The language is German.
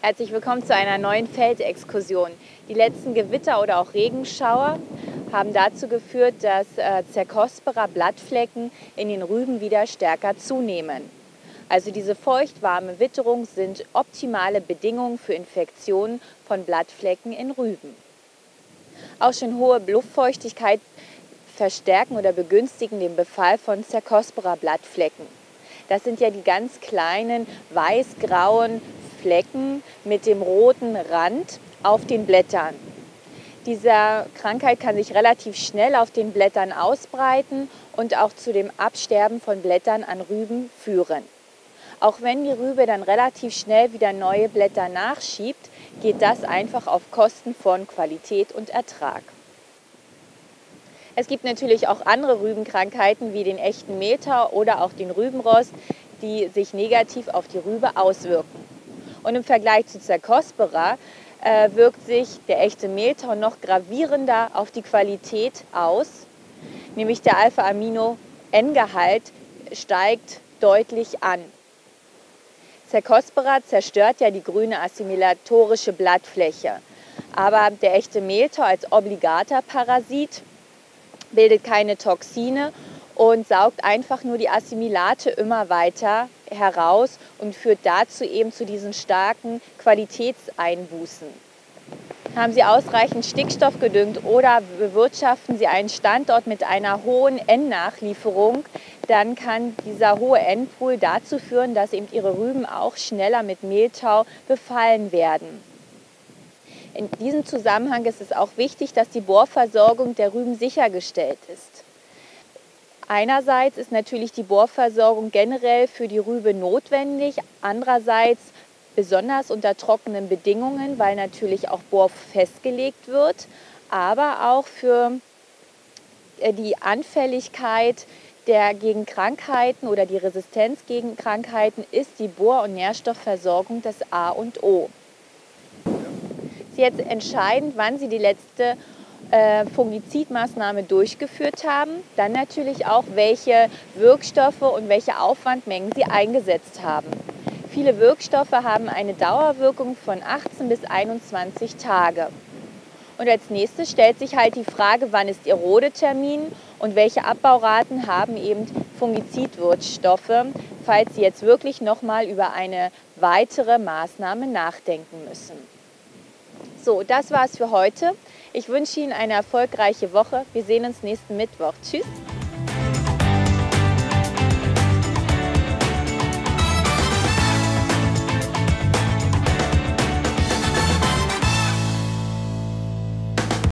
Herzlich willkommen zu einer neuen Feldexkursion. Die letzten Gewitter oder auch Regenschauer haben dazu geführt, dass Cercospora Blattflecken in den Rüben wieder stärker zunehmen. Also diese feuchtwarme Witterung sind optimale Bedingungen für Infektionen von Blattflecken in Rüben. Auch schon hohe Luftfeuchtigkeit verstärken oder begünstigen den Befall von Cercospora Blattflecken. Das sind ja die ganz kleinen weiß-grauen Flecken mit dem roten Rand auf den Blättern. Diese Krankheit kann sich relativ schnell auf den Blättern ausbreiten und auch zu dem Absterben von Blättern an Rüben führen. Auch wenn die Rübe dann relativ schnell wieder neue Blätter nachschiebt, geht das einfach auf Kosten von Qualität und Ertrag. Es gibt natürlich auch andere Rübenkrankheiten wie den echten Mehltau oder auch den Rübenrost, die sich negativ auf die Rübe auswirken. Und im Vergleich zu Cercospora wirkt sich der echte Mehltau noch gravierender auf die Qualität aus, nämlich der Alpha-Amino-N-Gehalt steigt deutlich an. Cercospora zerstört ja die grüne assimilatorische Blattfläche, aber der echte Mehltau als obligater Parasit bildet keine Toxine und saugt einfach nur die Assimilate immer weiter heraus und führt dazu eben zu diesen starken Qualitätseinbußen. Haben Sie ausreichend Stickstoff gedüngt oder bewirtschaften Sie einen Standort mit einer hohen N-Nachlieferung, dann kann dieser hohe N-Pool dazu führen, dass eben Ihre Rüben auch schneller mit Mehltau befallen werden. In diesem Zusammenhang ist es auch wichtig, dass die Bohrversorgung der Rüben sichergestellt ist. Einerseits ist natürlich die Bohrversorgung generell für die Rübe notwendig, andererseits besonders unter trockenen Bedingungen, weil natürlich auch Bohr festgelegt wird, aber auch für die Anfälligkeit gegen Krankheiten oder die Resistenz gegen Krankheiten ist die Bohr- und Nährstoffversorgung das A und O. Es ist jetzt entscheidend, wann Sie die letzte Fungizidmaßnahme durchgeführt haben, dann natürlich auch, welche Wirkstoffe und welche Aufwandmengen Sie eingesetzt haben. Viele Wirkstoffe haben eine Dauerwirkung von 18 bis 21 Tage. Und als nächstes stellt sich halt die Frage, wann ist Ihr Rodetermin und welche Abbauraten haben eben Fungizidwirkstoffe, falls Sie jetzt wirklich nochmal über eine weitere Maßnahme nachdenken müssen. So, das war's für heute. Ich wünsche Ihnen eine erfolgreiche Woche. Wir sehen uns nächsten Mittwoch. Tschüss!